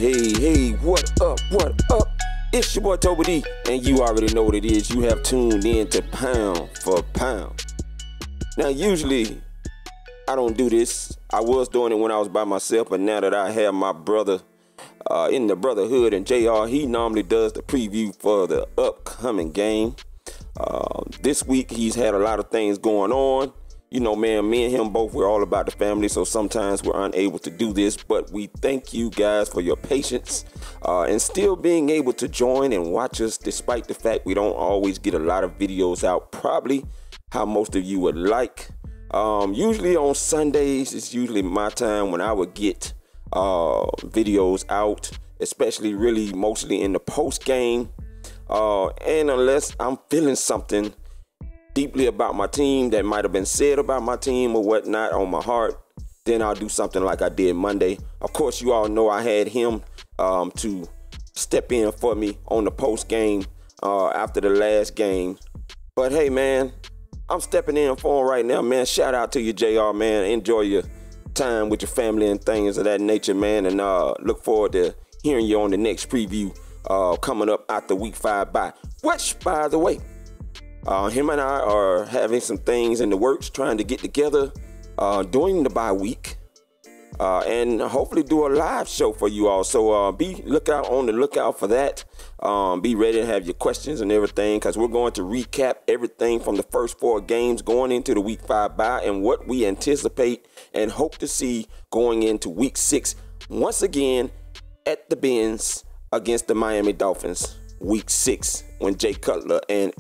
Hey, what up? It's your boy Toby D, and you already know what it is. You have tuned in to Pound for Pound. Now, usually, I don't do this. I was doing it when I was by myself, but now that I have my brother in the brotherhood, and JR, he normally does the preview for the upcoming game. This week, he's had a lot of things going on. You know, man, me and him both, we're all about the family, so sometimes we're unable to do this, but we thank you guys for your patience and still being able to join and watch us despite the fact we don't always get a lot of videos out, probably how most of you would like. Usually on Sundays, it's usually my time when I would get videos out, especially really mostly in the post game. And unless I'm feeling something deeply about my team that might have been said about my team or whatnot on my heart, then I'll do something like I did Monday. Of course, you all know I had him to step in for me on the post game after the last game. But hey, man, I'm stepping in for him right now, man. Shout out to you, JR, man. Enjoy your time with your family and things of that nature, man. And look forward to hearing you on the next preview coming up after week 5 bye. Which, by the way, him and I are having some things in the works, trying to get together during the bye week and hopefully do a live show for you all. So be on the lookout for that. Be ready to have your questions and everything, because we're going to recap everything from the first 4 games going into the week 5 bye and what we anticipate and hope to see going into week 6 once again at the Benz against the Miami Dolphins. Week 6 when Jay Cutler and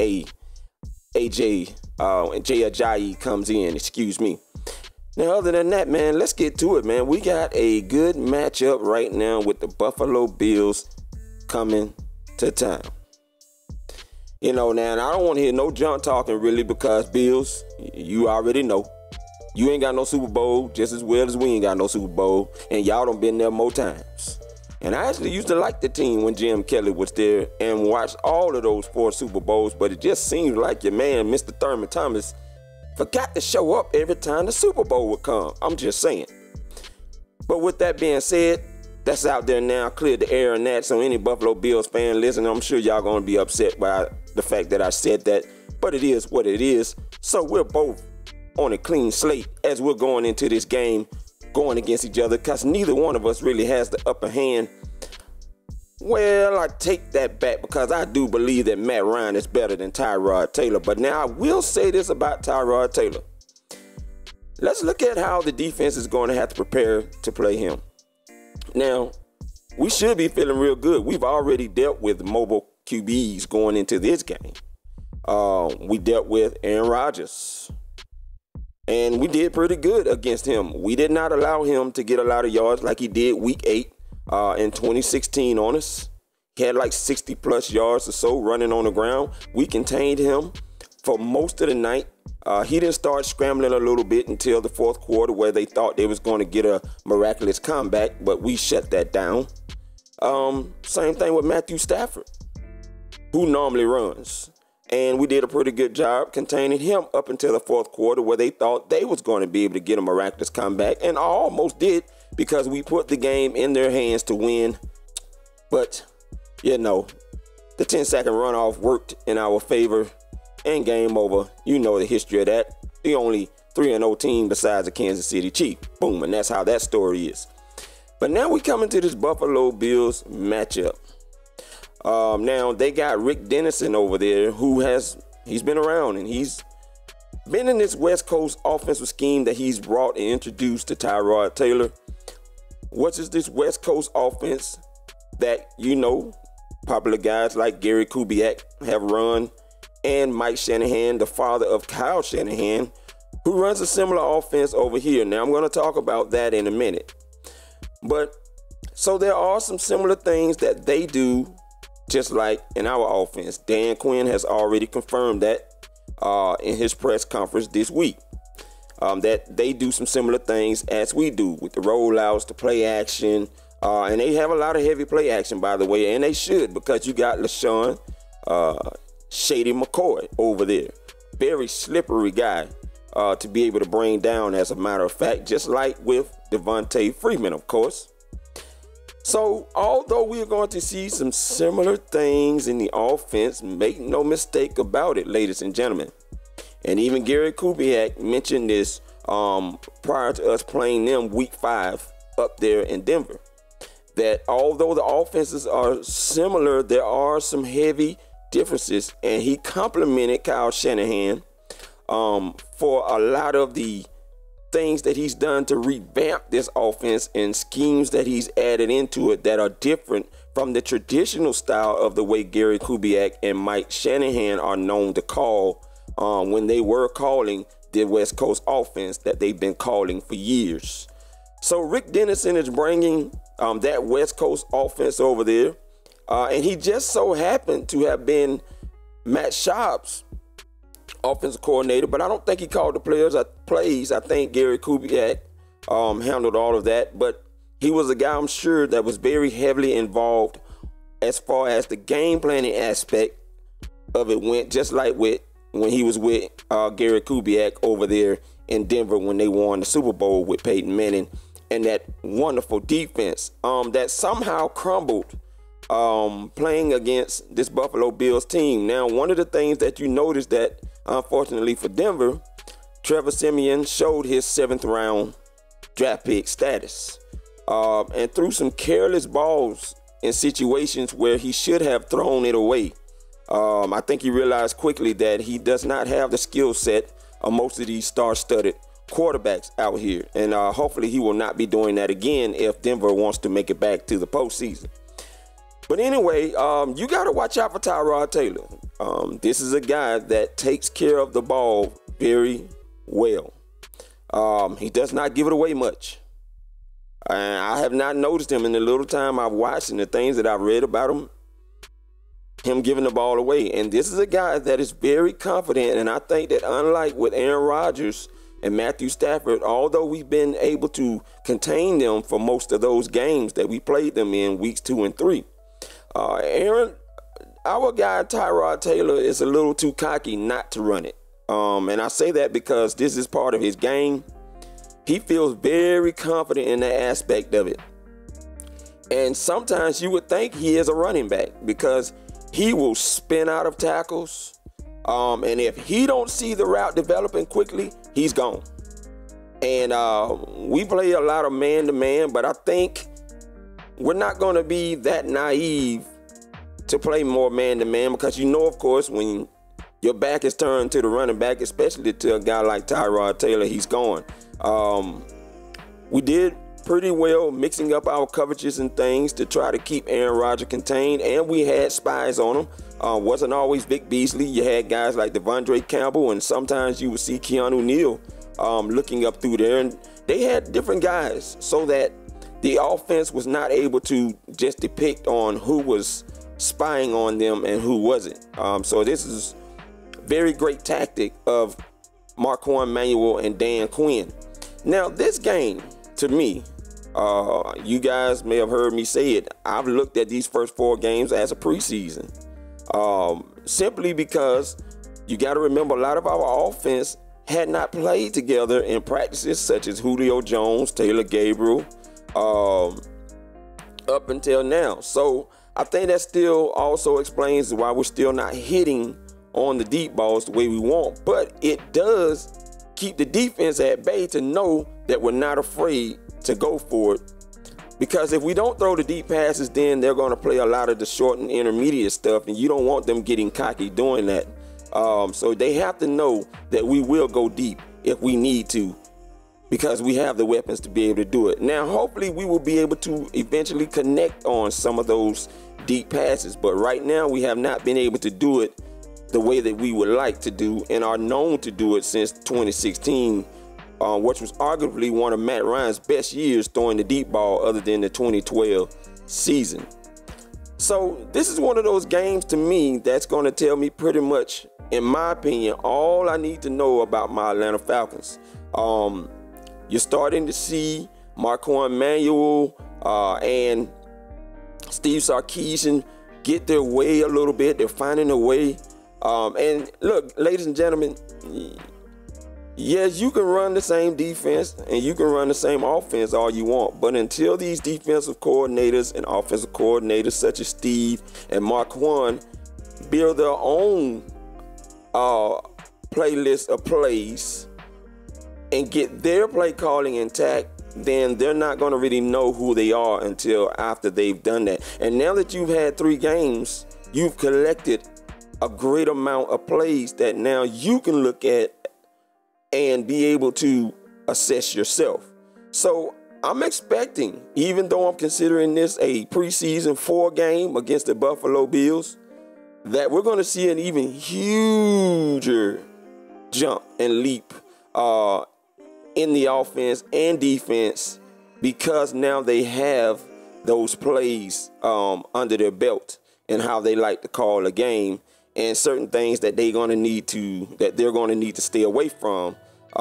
AJ and Jay Ajayi comes in, excuse me. Now, other than that, man, let's get to it, man. We got a good matchup right now with the Buffalo Bills coming to town. You know, now, I don't want to hear no junk talking, really, because Bills, you already know, you ain't got no Super Bowl just as well as we ain't got no Super Bowl, and y'all done been there more times. And I actually used to like the team when Jim Kelly was there and watched all of those 4 Super Bowls, but it just seems like your man, Mr. Thurman Thomas, forgot to show up every time the Super Bowl would come. I'm just saying. But with that being said, that's out there now, cleared the air on that. So any Buffalo Bills fan listening, I'm sure y'all going to be upset by the fact that I said that, but it is what it is. So we're both on a clean slate as we're going into this game, going against each other, because neither one of us really has the upper hand. Well, I take that back, because I do believe that Matt Ryan is better than Tyrod Taylor. But now I will say this about Tyrod Taylor. Let's look at how the defense is going to have to prepare to play him. Now, we should be feeling real good. We've already dealt with mobile QBs going into this game. We dealt with Aaron Rodgers, and we did pretty good against him. We did not allow him to get a lot of yards like he did week 8 in 2016 on us. He had like 60-plus yards or so running on the ground. We contained him for most of the night. He didn't start scrambling a little bit until the 4th quarter, where they thought they was going to get a miraculous comeback, but we shut that down. Same thing with Matthew Stafford, who normally runs. And we did a pretty good job containing him up until the 4th quarter, where they thought they was going to be able to get a miraculous comeback, and almost did, because we put the game in their hands to win. But, you know, the 10-second runoff worked in our favor, and game over. You know the history of that. The only 3-0 team besides the Kansas City Chiefs. Boom, and that's how that story is. But now we come into this Buffalo Bills matchup. Now, they got Rick Dennison over there, he's been around, and he's been in this West Coast offensive scheme that he's brought and introduced to Tyrod Taylor. What is this West Coast offense that, you know, popular guys like Gary Kubiak have run, and Mike Shanahan, the father of Kyle Shanahan, who runs a similar offense over here. Now, I'm going to talk about that in a minute. But, so there are some similar things that they do, just like in our offense. Dan Quinn has already confirmed that in his press conference this week, that they do some similar things as we do with the rollouts, the play action, and they have a lot of heavy play action, by the way, and they should, because you got LeSean, Shady McCoy over there. Very slippery guy to be able to bring down, as a matter of fact, just like with Devontae Freeman, of course. So, although we are going to see some similar things in the offense, make no mistake about it, ladies and gentlemen. And even Gary Kubiak mentioned this prior to us playing them week 5 up there in Denver, that although the offenses are similar, there are some heavy differences. And he complimented Kyle Shanahan for a lot of the things that he's done to revamp this offense and schemes that he's added into it that are different from the traditional style of the way Gary Kubiak and Mike Shanahan are known to call when they were calling the West Coast offense that they've been calling for years. So Rick Dennison is bringing that West Coast offense over there, and he just so happened to have been Matt Schaub's offensive coordinator, but I don't think he called the plays. I think Gary Kubiak handled all of that, but he was a guy, I'm sure, that was very heavily involved as far as the game planning aspect of it went, just like when he was with Gary Kubiak over there in Denver when they won the Super Bowl with Peyton Manning and that wonderful defense that somehow crumbled playing against this Buffalo Bills team. Now, one of the things that you notice that, unfortunately for Denver, Trevor Siemian showed his 7th round draft pick status and threw some careless balls in situations where he should have thrown it away. I think he realized quickly that he does not have the skill set of most of these star-studded quarterbacks out here. And hopefully he will not be doing that again if Denver wants to make it back to the postseason. But anyway, you got to watch out for Tyrod Taylor. This is a guy that takes care of the ball very well. He does not give it away much. I have not noticed him in the little time I've watched and the things that I've read about him giving the ball away. And this is a guy that is very confident. And I think that unlike with Aaron Rodgers and Matthew Stafford, although we've been able to contain them for most of those games that we played them in weeks 2 and 3, our guy Tyrod Taylor is a little too cocky not to run it. And I say that because this is part of his game. He feels very confident in that aspect of it. And sometimes you would think he is a running back because he will spin out of tackles. And if he don't see the route developing quickly, he's gone. And we play a lot of man-to-man, but I think we're not going to be that naive to play more man-to-man because you know, of course, when your back is turned to the running back, especially to a guy like Tyrod Taylor, he's gone. We did pretty well mixing up our coverages and things to try to keep Aaron Rodgers contained, and we had spies on him. Wasn't always Vic Beasley. You had guys like Devondre Campbell, and sometimes you would see Keanu Neal looking up through there, and they had different guys so that the offense was not able to just depict on who was spying on them and who wasn't. So this is very great tactic of Marquand Manuel and Dan Quinn. Now, this game, to me, you guys may have heard me say it, I've looked at these first 4 games as a preseason. Simply because you got to remember a lot of our offense had not played together in practices such as Julio Jones, Taylor Gabriel, up until now. So I think that still also explains why we're still not hitting on the deep balls the way we want. But it does keep the defense at bay to know that we're not afraid to go for it. Because if we don't throw the deep passes, then they're going to play a lot of the short and intermediate stuff, and you don't want them getting cocky doing that. So they have to know that we will go deep if we need to, because we have the weapons to be able to do it. Now, hopefully we will be able to eventually connect on some of those deep passes, but right now we have not been able to do it the way that we would like to do and are known to do it since 2016, which was arguably one of Matt Ryan's best years throwing the deep ball other than the 2012 season. So this is one of those games to me that's going to tell me pretty much, in my opinion, all I need to know about my Atlanta Falcons. You're starting to see Marquand Manuel and Steve Sarkisian get their way a little bit. They're finding a way. And look, ladies and gentlemen, yes, you can run the same defense and you can run the same offense all you want, but until these defensive coordinators and offensive coordinators such as Steve and McCoy build their own playlist of plays and get their play calling intact, then they're not going to really know who they are until after they've done that. And now that you've had 3 games, you've collected a great amount of plays that now you can look at and be able to assess yourself. So I'm expecting, even though I'm considering this a preseason 4 game against the Buffalo Bills, that we're going to see an even huger jump and leap in the offense and defense, because now they have those plays under their belt and how they like to call a game, and certain things that they're going to need to stay away from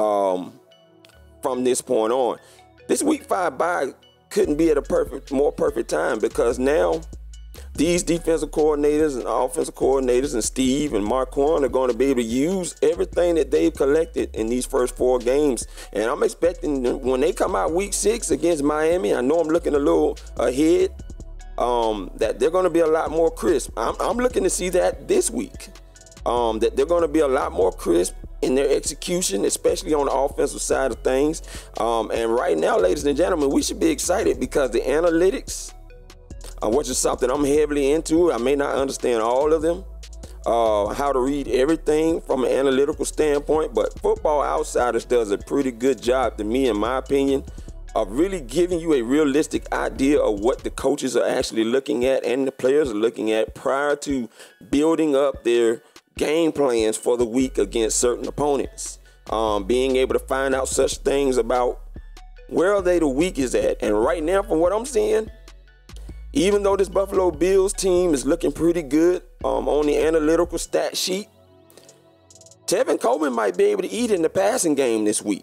this point on. This week 5 bye couldn't be at a more perfect time, because now these defensive coordinators and offensive coordinators and Steve and Marquand are going to be able to use everything that they've collected in these first 4 games. And I'm expecting when they come out week 6 against Miami, I know I'm looking a little ahead, that they're going to be a lot more crisp. I'm looking to see that this week, that they're going to be a lot more crisp in their execution, especially on the offensive side of things. And right now, ladies and gentlemen, we should be excited because the analytics, which is something I'm heavily into. I may not understand all of them, how to read everything from an analytical standpoint, but Football Outsiders does a pretty good job, to me, in my opinion, of really giving you a realistic idea of what the coaches are actually looking at and the players are looking at prior to building up their game plans for the week against certain opponents. Being able to find out such things about where are they the weakest at. And right now, from what I'm seeing, even though this Buffalo Bills team is looking pretty good on the analytical stat sheet, Tevin Coleman might be able to eat in the passing game this week.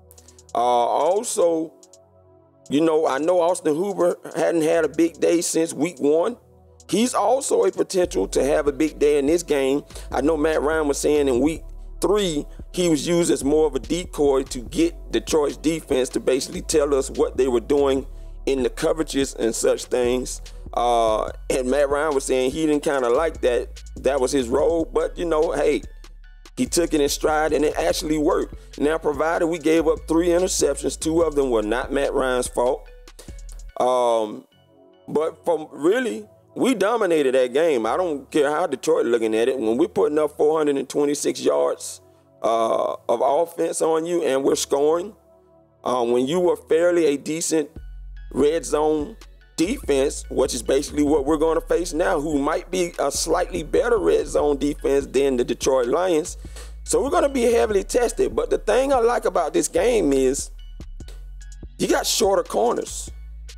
Also, I know Austin Hooper hadn't had a big day since week 1. He's also a potential to have a big day in this game. I know Matt Ryan was saying in week 3, he was used as more of a decoy to get Detroit's defense to basically tell us what they were doing in the coverages and such things. And Matt Ryan was saying he didn't kind of like that. That was his role. But, hey, he took it in stride and it actually worked. Now, provided we gave up 3 interceptions, 2 of them were not Matt Ryan's fault. But we dominated that game. I don't care how Detroit looking at it. When we're putting up 426 yards of offense on you and we're scoring, when you were fairly a decent red zone defense, which is basically what we're going to face now, who might be a slightly better red zone defense than the Detroit Lions. So we're going to be heavily tested. But the thing I like about this game is you got shorter corners.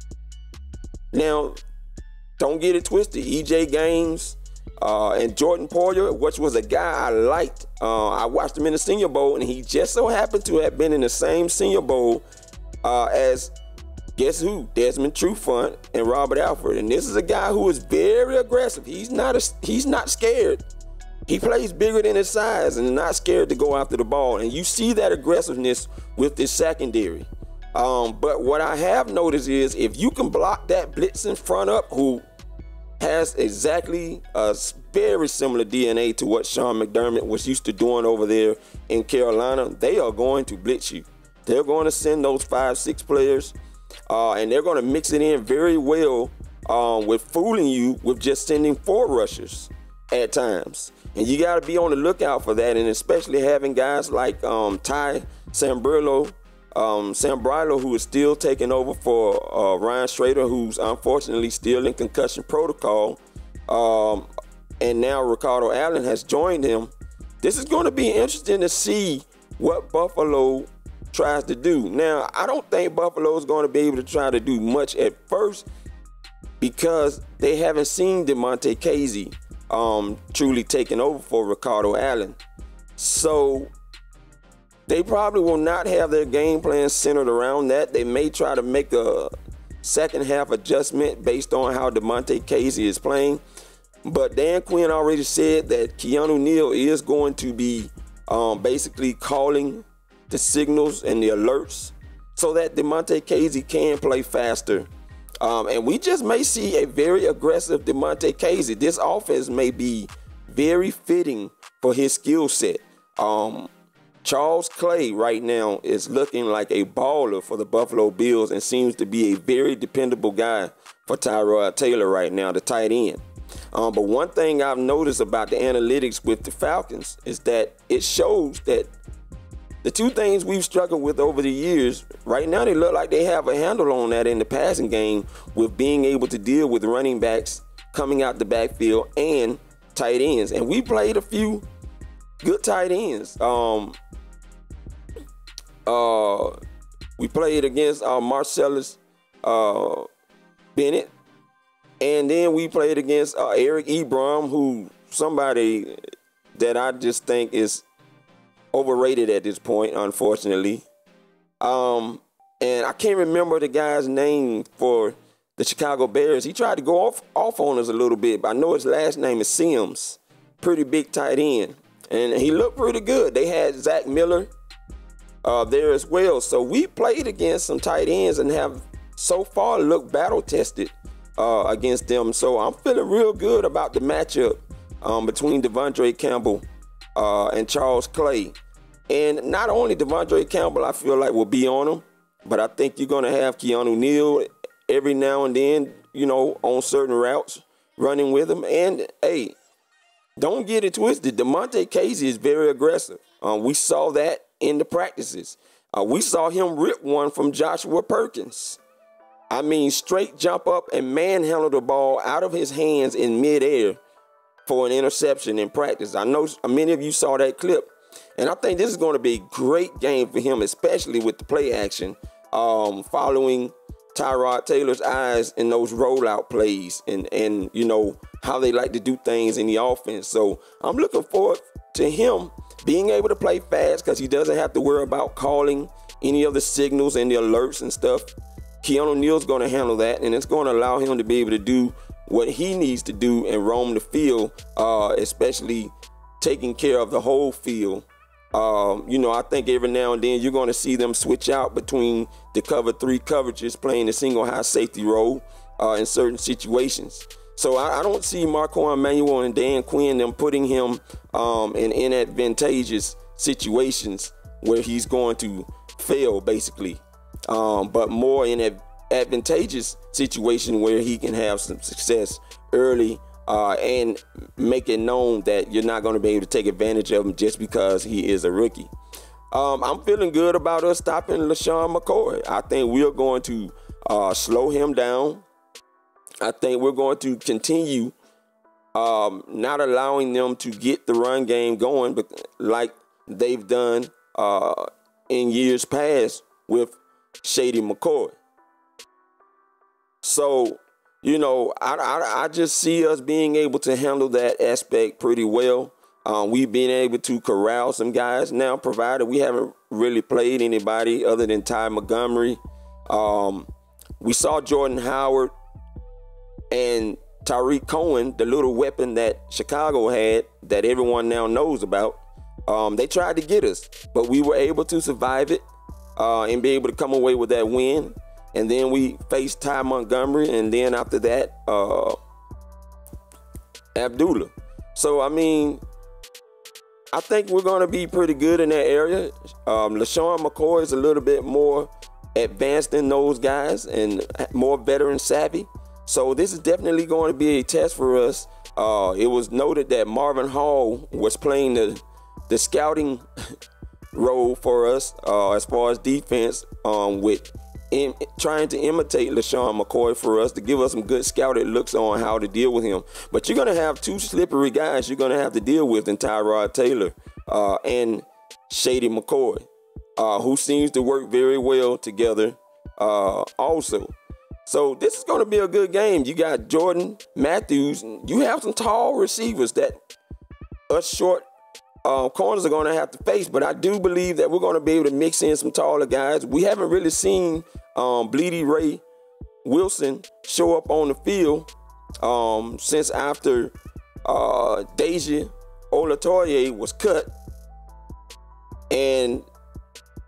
Now, don't get it twisted. EJ Gaines and Jordan Poyer, which was a guy I liked. I watched him in the Senior Bowl, and he just so happened to have been in the same Senior Bowl as, guess who? Desmond Trufant and Robert Alford. And this is a guy who is very aggressive. He's not scared. He plays bigger than his size and not scared to go after the ball. And you see that aggressiveness with this secondary. But what I have noticed is if you can block that blitz in front up, who has exactly a very similar DNA to what Sean McDermott was used to doing over there in Carolina, they are going to blitz you. They're going to send those 5-6 players, and they're going to mix it in very well with fooling you with just sending 4 rushers at times. And you got to be on the lookout for that, and especially having guys like Ty Sambrilo, who is still taking over for Ryan Schrader, who's unfortunately still in concussion protocol. And now Ricardo Allen has joined him. This is going to be interesting to see what Buffalo tries to do. Now, I don't think Buffalo is going to be able to try to do much at first because they haven't seen DeMonte Casey truly taking over for Ricardo Allen. So they probably will not have their game plan centered around that. They may try to make a second half adjustment based on how DeMonte Casey is playing. But Dan Quinn already said that Keanu Neal is going to be basically calling the signals and the alerts so that DeMonte Casey can play faster. And we just may see a very aggressive DeMonte Casey. This offense may be very fitting for his skill set. Charles Clay right now is looking like a baller for the Buffalo Bills and seems to be a very dependable guy for Tyrod Taylor right now, the tight end. But one thing I've noticed about the analytics with the Falcons is that it shows that the two things we've struggled with over the years, right now they look like they have a handle on that in the passing game with being able to deal with running backs coming out the backfield and tight ends. And we played a few good tight ends. We played against Marcellus Bennett. And then we played against Eric Ebron, who somebody that I just think is overrated at this point, unfortunately. And I can't remember the guy's name for the Chicago Bears. He tried to go off on us a little bit, but I know his last name is Sims. Pretty big tight end. And he looked pretty good. They had Zach Miller there as well. So we played against some tight ends and have so far looked battle-tested against them. So I'm feeling real good about the matchup between Devondre Campbell and Charles Clay. And not only Devondre Campbell, I feel like will be on him, but I think you're going to have Keanu Neal every now and then, you know, on certain routes running with him. And, hey, don't get it twisted. DeMonte Casey is very aggressive. We saw that in the practices. We saw him rip one from Joshua Perkins. I mean, straight jump up and manhandle the ball out of his hands in midair for an interception in practice. I know many of you saw that clip. And I think this is going to be a great game for him, especially with the play action, following Tyrod Taylor's eyes in those rollout plays and you know, how they like to do things in the offense. So I'm looking forward to him being able to play fast because he doesn't have to worry about calling any of the signals and the alerts and stuff. Keanu Neal's going to handle that, and it's going to allow him to be able to do what he needs to do and roam the field, especially taking care of the whole field. You know, I think every now and then you're going to see them switch out between the cover 3 coverages, playing the single high safety role in certain situations. So I don't see Marco Emmanuel and Dan Quinn them putting him in inadvantageous situations where he's going to fail, basically. But more in an advantageous situation where he can have some success early and make it known that you're not going to be able to take advantage of him just because he is a rookie. I'm feeling good about us stopping LeSean McCoy. I think we're going to slow him down. I think we're going to continue not allowing them to get the run game going, but like they've done in years past with Shady McCoy. So, you know, I just see us being able to handle that aspect pretty well. We've been able to corral some guys now, provided we haven't really played anybody other than Ty Montgomery. We saw Jordan Howard and Tariq Cohen, the little weapon that Chicago had that everyone now knows about. They tried to get us, but we were able to survive it and be able to come away with that win. And then we faced Ty Montgomery, and then after that, Abdullah. So, I mean, I think we're going to be pretty good in that area. LeSean McCoy is a little bit more advanced than those guys and more veteran savvy. So this is definitely going to be a test for us. It was noted that Marvin Hall was playing the scouting role for us as far as defense with trying to imitate LeSean McCoy for us to give us some good scouted looks on how to deal with him. But you're going to have two slippery guys you're going to have to deal with in Tyrod Taylor and Shady McCoy, who seems to work very well together also. So this is going to be a good game. You got Jordan Matthews. You have some tall receivers that us short corners are going to have to face. But I do believe that we're going to be able to mix in some taller guys. We haven't really seen Bleedy Ray Wilson show up on the field since after Deji Olatoye was cut. And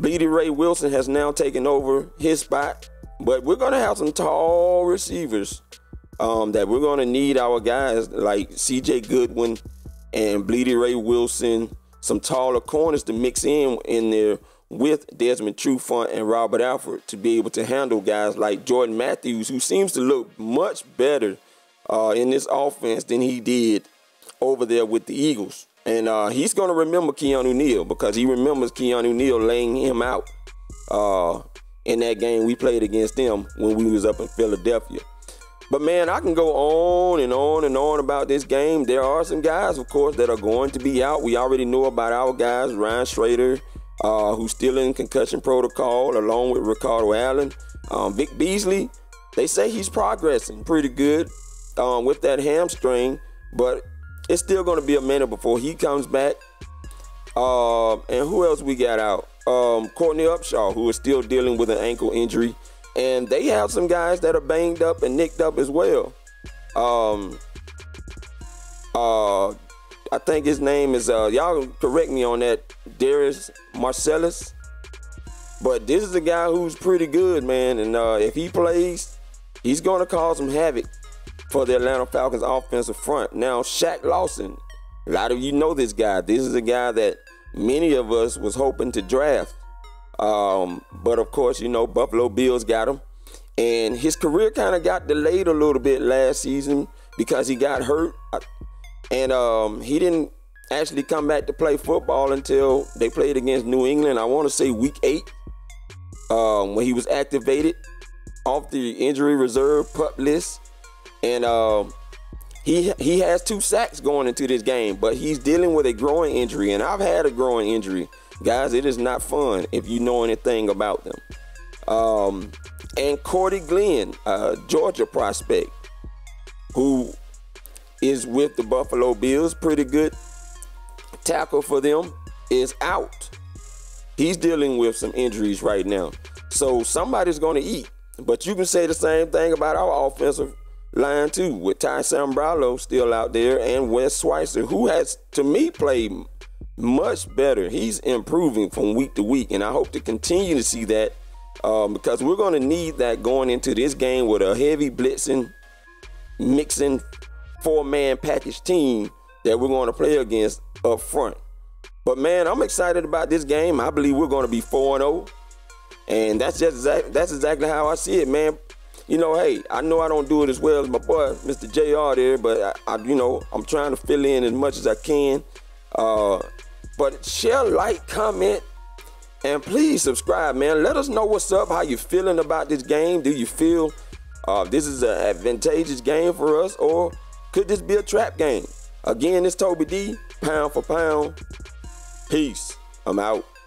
Bleedy Ray Wilson has now taken over his spot, but we're going to have some tall receivers that we're going to need our guys like CJ Goodwin and Bleedy Ray Wilson, some taller corners to mix in there with Desmond Trufant and Robert Alford to be able to handle guys like Jordan Matthews, who seems to look much better in this offense than he did over there with the Eagles. And he's going to remember Keanu Neal because he remembers Keanu Neal laying him out in that game we played against them when we was up in Philadelphia. But, man, I can go on and on and on about this game. There are some guys, of course, that are going to be out. We already know about our guys, Ryan Schrader, who's still in concussion protocol, along with Ricardo Allen. Vic Beasley, they say he's progressing pretty good with that hamstring, but it's still going to be a minute before he comes back. And who else we got out? Courtney Upshaw, who is still dealing with an ankle injury. And they have some guys that are banged up and nicked up as well. I think his name is, y'all correct me on that, Darius Marcellus. But this is a guy who's pretty good, man. And if he plays, he's going to cause some havoc for the Atlanta Falcons offensive front. Now, Shaq Lawson, a lot of you know this guy. This is a guy that many of us was hoping to draft. But of course, you know, Buffalo Bills got him. And his career kind of got delayed a little bit last season because he got hurt. And he didn't actually come back to play football until they played against New England. I want to say week 8, when he was activated off the injury reserve PUP list. And he has 2 sacks going into this game, but he's dealing with a growing injury. And I've had a growing injury. Guys, it is not fun if you know anything about them. And Cordy Glenn, Georgia prospect, who is with the Buffalo Bills, pretty good tackle for them, is out. He's dealing with some injuries right now. So somebody's going to eat. But you can say the same thing about our offensive line too, with Ty Sambralo still out there and Wes Schweitzer, who has, to me, played much better. He's improving from week to week, and I hope to continue to see that because we're going to need that going into this game with a heavy blitzing, mixing 4-man package team that we're going to play against up front. But, man, I'm excited about this game. I believe we're going to be 4-0, and that's exactly how I see it, man. You know, hey, I know I don't do it as well as my boy, Mr. JR there, but, I'm trying to fill in as much as I can. But share, like, comment, and please subscribe, man. Let us know what's up, how you feeling about this game. Do you feel this is an advantageous game for us, or could this be a trap game? Again, it's Toby D, pound for pound. Peace. I'm out.